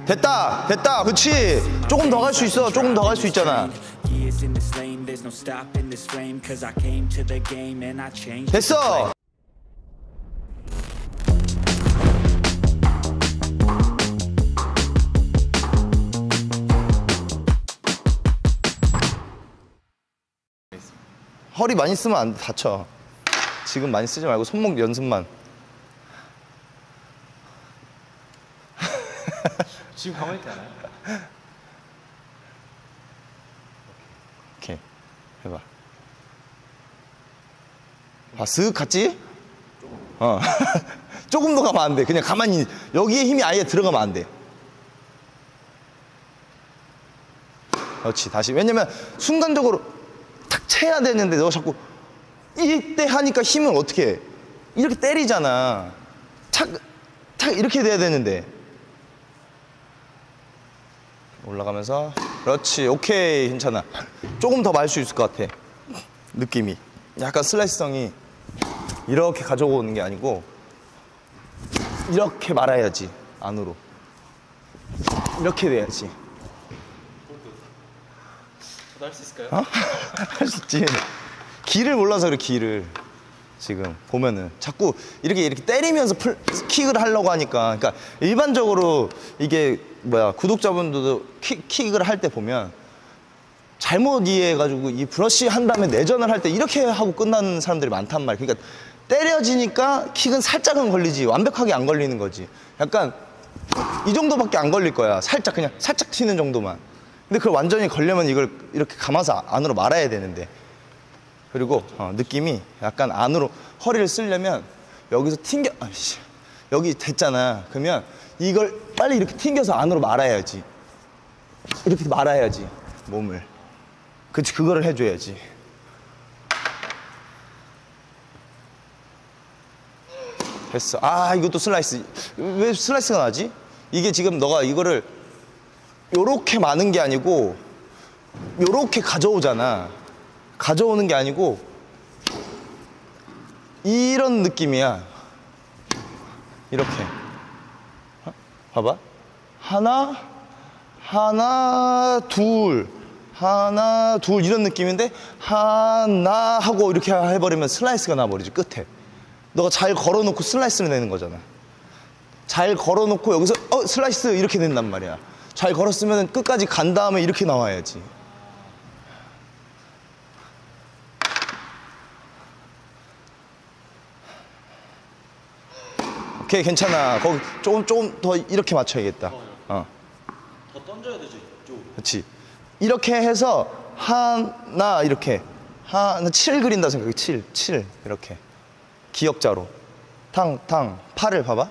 됐다 됐다. 그렇지. 조금 더 갈 수 있어. 조금 더 갈 수 있잖아. 됐어. 허리 많이 쓰면 안 돼. 다쳐. 지금 많이 쓰지 말고 손목 연습만. 지금 가만히 있지 않아요? 오케이. 해봐. 아, 쓱 갔지? 어. 조금 더 가면 안 돼. 그냥 가만히. 여기에 힘이 아예 들어가면 안 돼. 그렇지. 다시. 왜냐면 순간적으로 탁 채야 되는데 너 자꾸 이때 하니까 힘을 어떻게 해? 이렇게 때리잖아. 착 이렇게 돼야 되는데. 올라가면서. 그렇지. 오케이. 괜찮아. 조금 더 말 수 있을 것 같아. 느낌이. 약간 슬라이스성이 이렇게 가져오는 게 아니고 이렇게 말아야지. 안으로. 이렇게 돼야지. 저도 할 수 있을까요? 어? 할 수 있지. 길을 몰라서 그래. 길을. 지금 보면은 자꾸 이렇게 때리면서 킥을 하려고 하니까. 그러니까 일반적으로 이게 뭐야, 구독자분들도 킥을 할 때 보면 잘못 이해해가지고 이 브러쉬 한 다음에 내전을 할 때 이렇게 하고 끝나는 사람들이 많단 말이야. 그러니까 때려지니까 킥은 살짝은 걸리지 완벽하게 안 걸리는 거지. 약간 이 정도밖에 안 걸릴 거야. 살짝, 그냥 살짝 튀는 정도만. 근데 그걸 완전히 걸려면 이걸 이렇게 감아서 안으로 말아야 되는데. 그리고 느낌이 약간 안으로 허리를 쓰려면 여기서 튕겨. 아이씨, 여기 됐잖아. 그러면 이걸 빨리 이렇게 튕겨서 안으로 말아야지. 이렇게 말아야지 몸을. 그치, 그거를 해줘야지. 됐어. 아, 이것도 슬라이스. 왜 슬라이스가 나지? 이게 지금 너가 이거를 요렇게 마는 게 아니고 요렇게 가져오잖아. 가져오는 게 아니고 이런 느낌이야. 이렇게. 봐봐. 하나, 둘, 하나, 둘, 이런 느낌인데 하나 하고 이렇게 해버리면 슬라이스가 나버리지. 끝에 너가 잘 걸어놓고 슬라이스를 내는 거잖아. 잘 걸어놓고 여기서 슬라이스 이렇게 된단 말이야. 잘 걸었으면 끝까지 간 다음에 이렇게 나와야지. 오케이, 괜찮아. 거기 조금 더 이렇게 맞춰야겠다. 더 던져야 되지. 그렇지. 이렇게 해서 하나, 이렇게 하나 7 그린다 생각해. 7 이렇게 기역자로 탕 팔을 봐봐.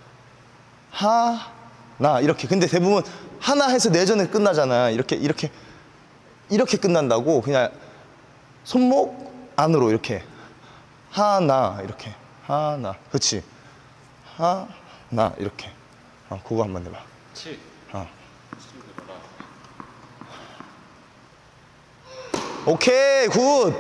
하나 이렇게. 근데 대부분 하나 해서 내전에 끝나잖아. 이렇게 끝난다고. 그냥 손목 안으로 이렇게 하나, 이렇게 하나. 그렇지. 하나 이렇게. 그거 한번 해봐. 7. 오케이, 굿.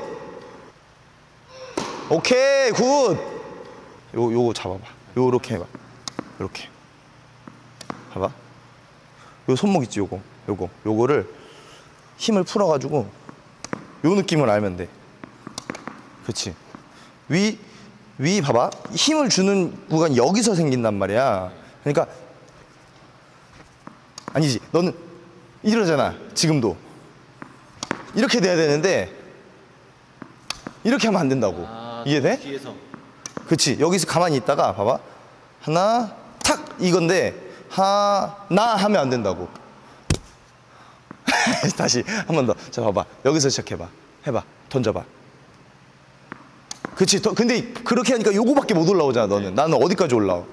오케이, 굿. 요거 잡아봐. 요렇게 해봐. 요렇게. 봐봐. 요 손목 있지, 요거를 힘을 풀어가지고 요 느낌을 알면 돼. 그렇지. 위 봐봐. 힘을 주는 구간이 여기서 생긴단 말이야. 그러니까 아니지. 너는 이러잖아. 지금도 이렇게 돼야 되는데 이렇게 하면 안 된다고. 이해돼? 뒤에서. 그렇지. 여기서 가만히 있다가 봐봐. 하나 탁 이건데 하나 하면 안 된다고. 다시 한 번 더. 자, 봐봐. 여기서 시작해봐. 해봐. 던져봐. 그치. 근데 그렇게 하니까 요거밖에 못 올라오잖아, 너는. 나는 어디까지 올라와?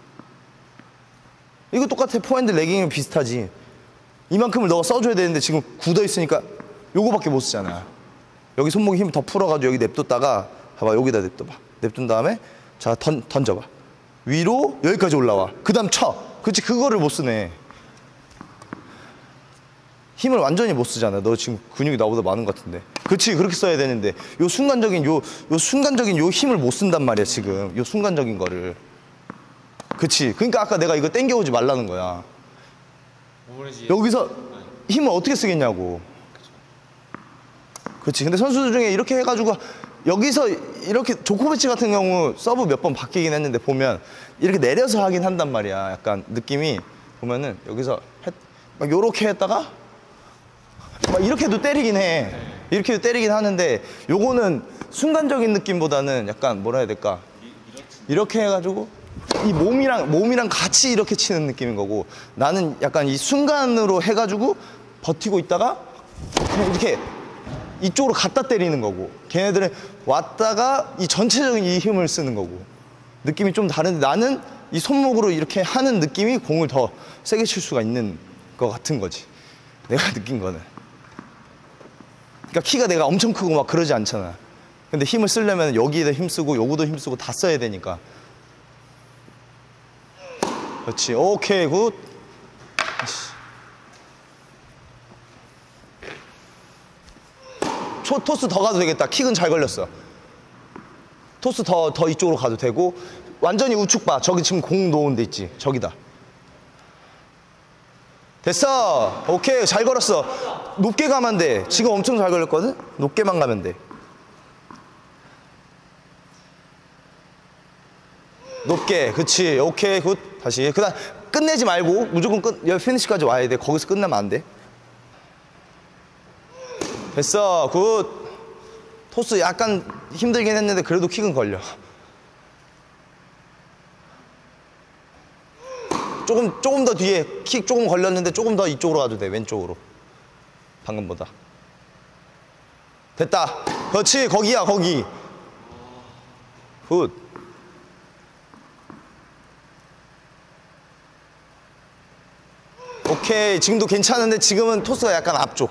이거 똑같아. 포핸드 레깅이랑 비슷하지. 이만큼을 너가 써줘야 되는데 지금 굳어 있으니까 요거밖에 못 쓰잖아. 여기 손목에 힘을 더 풀어가지고 여기 냅뒀다가 봐봐. 여기다 냅둬봐. 냅둔 다음에 자, 던져봐. 위로 여기까지 올라와. 그 다음 쳐. 그치. 그거를 못 쓰네. 힘을 완전히 못 쓰잖아. 너 지금 근육이 나보다 많은 것 같은데. 그치. 그렇게 써야 되는데 요 순간적인 요 힘을 못 쓴단 말이야. 지금 요 순간적인 거를. 그치. 그러니까 아까 내가 이거 땡겨오지 말라는 거야. 오므리지. 여기서 힘을 어떻게 쓰겠냐고. 그렇지. 근데 선수들 중에 이렇게 해가지고 여기서 이렇게 조코비치 같은 경우 서브 몇 번 바뀌긴 했는데 보면 이렇게 내려서 하긴 한단 말이야. 약간 느낌이 보면은 여기서 막 요렇게 했다가 막 이렇게도 때리긴 해. 이렇게도 때리긴 하는데 요거는 순간적인 느낌보다는 약간 뭐라 해야 될까? 이렇게 해가지고 이 몸이랑 같이 이렇게 치는 느낌인 거고, 나는 약간 이 순간으로 해가지고 버티고 있다가 그냥 이렇게 이쪽으로 갖다 때리는 거고, 걔네들은 왔다가 이 전체적인 이 힘을 쓰는 거고, 느낌이 좀 다른데 나는 이 손목으로 이렇게 하는 느낌이 공을 더 세게 칠 수가 있는 것 같은 거지, 내가 느낀 거는. 그러니까 키가 내가 엄청 크고 막 그러지 않잖아. 근데 힘을 쓰려면 여기에다 힘쓰고 요거도 힘쓰고 다 써야 되니까. 그렇지. 오케이, 굿. 토스 더 가도 되겠다. 킥은 잘 걸렸어. 토스 더 이쪽으로 가도 되고, 완전히 우측 봐. 저기 지금 공 놓은 데 있지. 저기다. 됐어. 오케이, 잘 걸었어. 높게 가면 돼. 지금 엄청 잘 걸렸거든. 높게만 가면 돼. 높게. 그치. 오케이, 굿. 다시. 그다음 끝내지 말고 무조건 여기 피니시까지 와야 돼. 거기서 끝나면 안 돼. 됐어. 굿. 토스 약간 힘들긴 했는데 그래도 킥은 걸려. 조금 더 뒤에 킥 조금 걸렸는데 조금 더 이쪽으로 가도 돼. 왼쪽으로. 방금보다. 됐다. 그렇지. 거기야, 거기. 굿. 오케이. 지금도 괜찮은데 지금은 토스가 약간 앞쪽.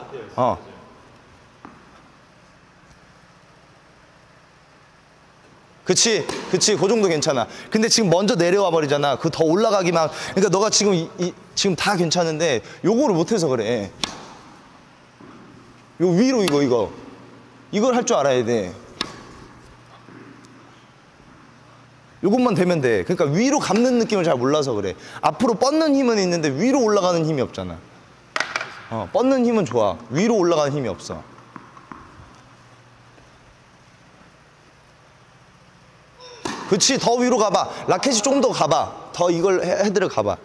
그치. 그 정도 괜찮아. 근데 지금 먼저 내려와 버리잖아. 그 더 올라가기만. 그러니까 너가 지금 지금 다 괜찮은데 요거를 못해서 그래. 요 위로 이걸 할 줄 알아야 돼. 요것만 되면 돼. 그러니까 위로 감는 느낌을 잘 몰라서 그래. 앞으로 뻗는 힘은 있는데 위로 올라가는 힘이 없잖아. 뻗는 힘은 좋아. 위로 올라가는 힘이 없어. 그치. 더 위로 가봐. 라켓이 조금 더 가봐. 더 이걸 헤드를 가봐.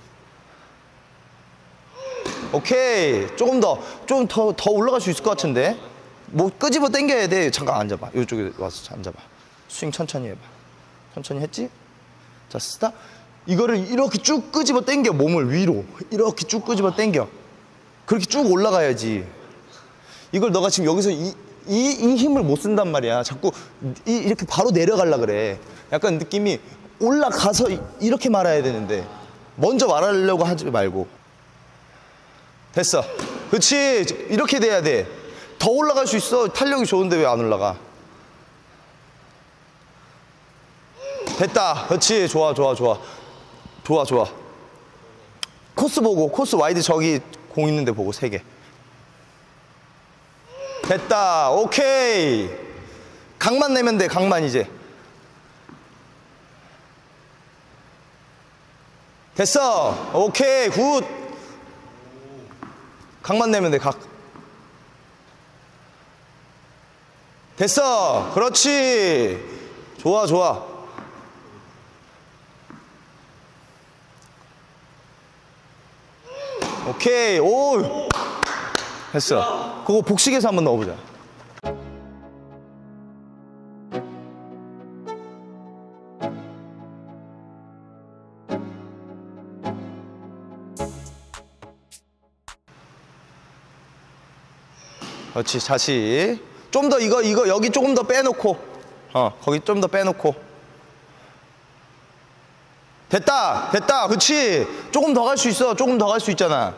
오케이. 조금 더 올라갈 수 있을 것 같은데. 뭐 끄집어 당겨야 돼. 잠깐 앉아봐. 이쪽에 와서 앉아봐. 스윙 천천히 해봐. 천천히 했지? 자, 스탑. 이거를 이렇게 쭉 끄집어 당겨. 몸을 위로 이렇게 쭉 끄집어 당겨. 그렇게 쭉 올라가야지. 이걸 너가 지금 여기서 이 힘을 못 쓴단 말이야. 자꾸 이렇게 바로 내려가려 그래. 약간 느낌이 올라가서 이렇게 말아야 되는데 먼저 말하려고 하지 말고. 됐어. 그렇지. 이렇게 돼야 돼. 더 올라갈 수 있어. 탄력이 좋은데 왜 안 올라가? 됐다. 그렇지. 좋아. 코스 보고, 코스 와이드 저기 공 있는데 보고 3개. 됐다. 오케이. 각만 내면 돼. 각만 이제. 됐어. 오케이. 굿. 각만 내면 돼. 각. 됐어. 그렇지. 좋아. 오케이. 오. 됐어. 그거 복식에서 한번 넣어보자. 그렇지. 다시. 좀 더 이거 여기 조금 더 빼놓고. 거기 좀 더 빼놓고. 됐다. 그렇지. 조금 더 갈 수 있어. 조금 더 갈 수 있잖아.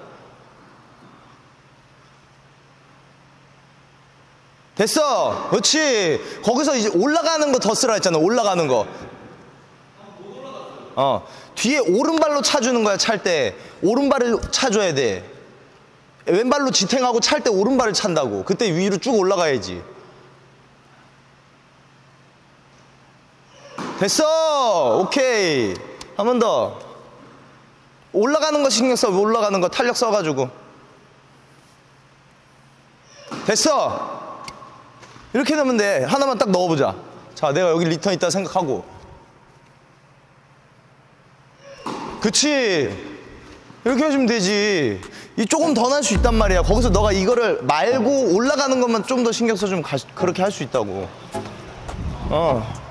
됐어. 그렇지. 거기서 이제 올라가는 거 더 쓰라 했잖아. 올라가는 거. 뒤에 오른발로 차주는 거야. 찰 때 오른발을 차줘야 돼. 왼발로 지탱하고 찰 때 오른발을 찬다고. 그때 위로 쭉 올라가야지. 됐어. 오케이. 한 번 더. 올라가는 거 신경 써. 올라가는 거 탄력 써가지고. 됐어. 이렇게 넣으면 돼. 하나만 딱 넣어보자. 자, 내가 여기 리턴 있다 생각하고. 그치. 이렇게 해주면 되지. 이 조금 더 날 수 있단 말이야. 거기서 너가 이거를 말고 올라가는 것만 좀 더 신경 써주면 그렇게 할 수 있다고.